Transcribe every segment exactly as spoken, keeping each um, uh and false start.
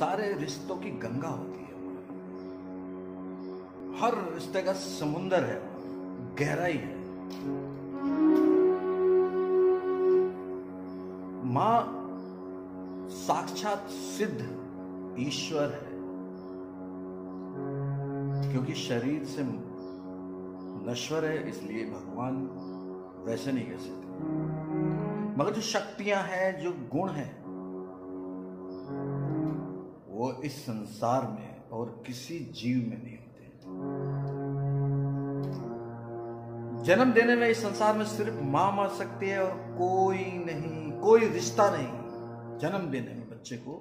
सारे रिश्तों की गंगा होती है, हर रिश्ते का समुंदर है, गहराई है। मां साक्षात सिद्ध ईश्वर है, क्योंकि शरीर से नश्वर है, इसलिए भगवान वैसे नहीं कह सकते। मगर जो शक्तियां हैं, जो गुण हैं, वो इस संसार में और किसी जीव में नहीं होते। जन्म देने में इस संसार में सिर्फ मां मर सकती है और कोई नहीं, कोई रिश्ता नहीं। जन्म देने में बच्चे को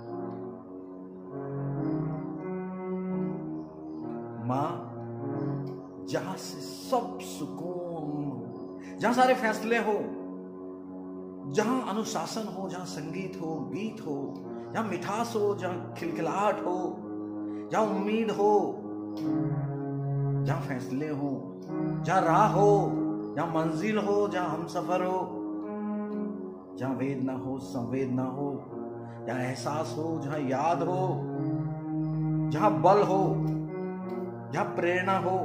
मां, जहां से सब सुकून, जहां सारे फैसले हो, जहां अनुशासन हो, जहां संगीत हो, गीत हो, जहां मिठास हो, जहां खिलखिलाहट हो, जहां उम्मीद हो, जहां फैसले हो, जहां राह हो, जहां मंजिल हो, जहां हमसफर हो, जहां वेदना हो, संवेदना हो, जहां एहसास हो, जहां याद हो, जहां बल हो, जहां प्रेरणा हो,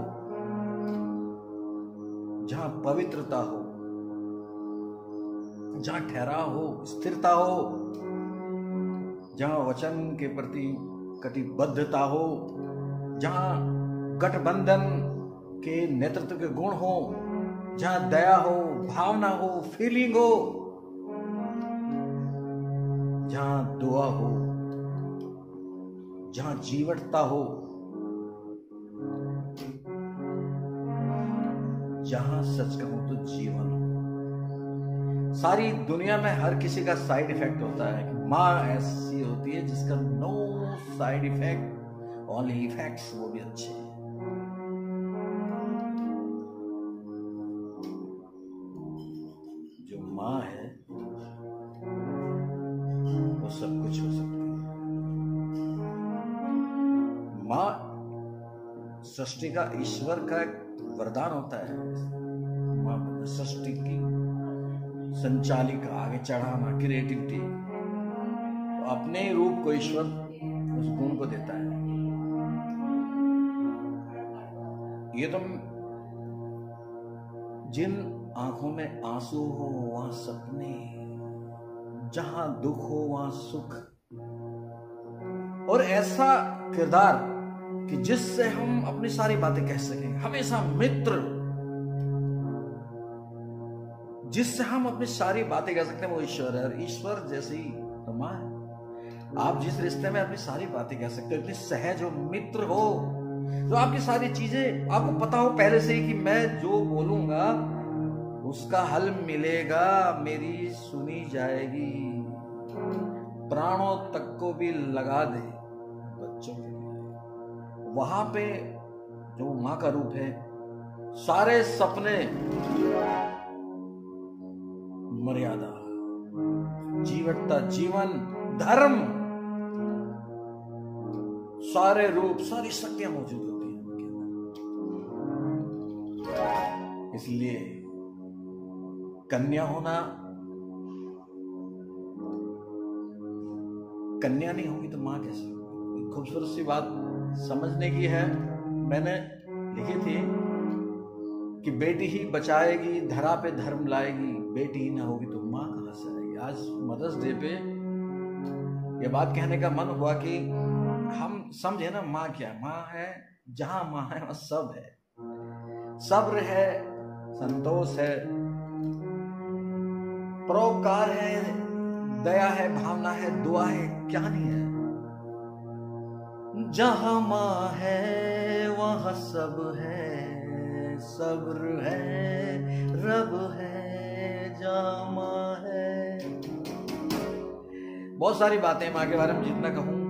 जहां पवित्रता हो, जहां ठहराव हो, स्थिरता हो, जहां वचन के प्रति कटिबद्धता हो, जहां गठबंधन के नेतृत्व के गुण हो, जहां दया हो, भावना हो, फीलिंग हो, जहां दुआ हो, जहां जीवटता हो, जहां सच कहूं तो जीवन हो। सारी दुनिया में हर किसी का साइड इफेक्ट होता है, कि मां ऐसी होती है जिसका no side effect, only effects, वो भी अच्छे हैं। जो मां है वो सब कुछ हो सकती है। मां सृष्टि का, ईश्वर का एक वरदान होता है। मां सृष्टि की संचालिका, आगे चढ़ाना, क्रिएटिविटी, तो अपने रूप को ईश्वर उस गुण को देता है। ये तो जिन आंखों में आंसू हो वहां सपने, जहां दुख हो वहां सुख, और ऐसा किरदार कि जिससे हम अपनी सारी बातें कह सकें, हमेशा मित्र जिससे हम अपनी सारी बातें कह सकते हैं, वो ईश्वर है। और ईश्वर जैसी तो मां है। आप जिस रिश्ते में अपनी सारी बातें कह सकते हो, इतनी सहज हो, मित्र हो, तो आपकी सारी चीजें आपको पता हो पहले से ही कि मैं जो बोलूंगा उसका हल मिलेगा, मेरी सुनी जाएगी, प्राणों तक को भी लगा दे बच्चों के लिए। वहां पे जो मां का रूप है, सारे सपने, मर्यादा, जीवटता, जीवन, धर्म, सारे रूप, सारी शक्तियां मौजूद होती हैं उनके अंदर। इसलिए कन्या होना, कन्या नहीं होगी तो मां कैसे होगी? खूबसूरत सी बात समझने की है, मैंने लिखी थी कि बेटी ही बचाएगी, धरा पे धर्म लाएगी, बेटी ही ना होगी तो मां कहां से आएगी। आज मदर्स डे पे ये बात कहने का मन हुआ कि हम समझे ना, मां क्या है? मां है, जहां मां है वहां सब है, सब्र है, संतोष है, परोपकार है, दया है, भावना है, दुआ है, क्या नहीं है? जहां मां है वहां सब है, सब्र है, रब है, जहां मां है। बहुत सारी बातें मां के बारे में जितना कहूं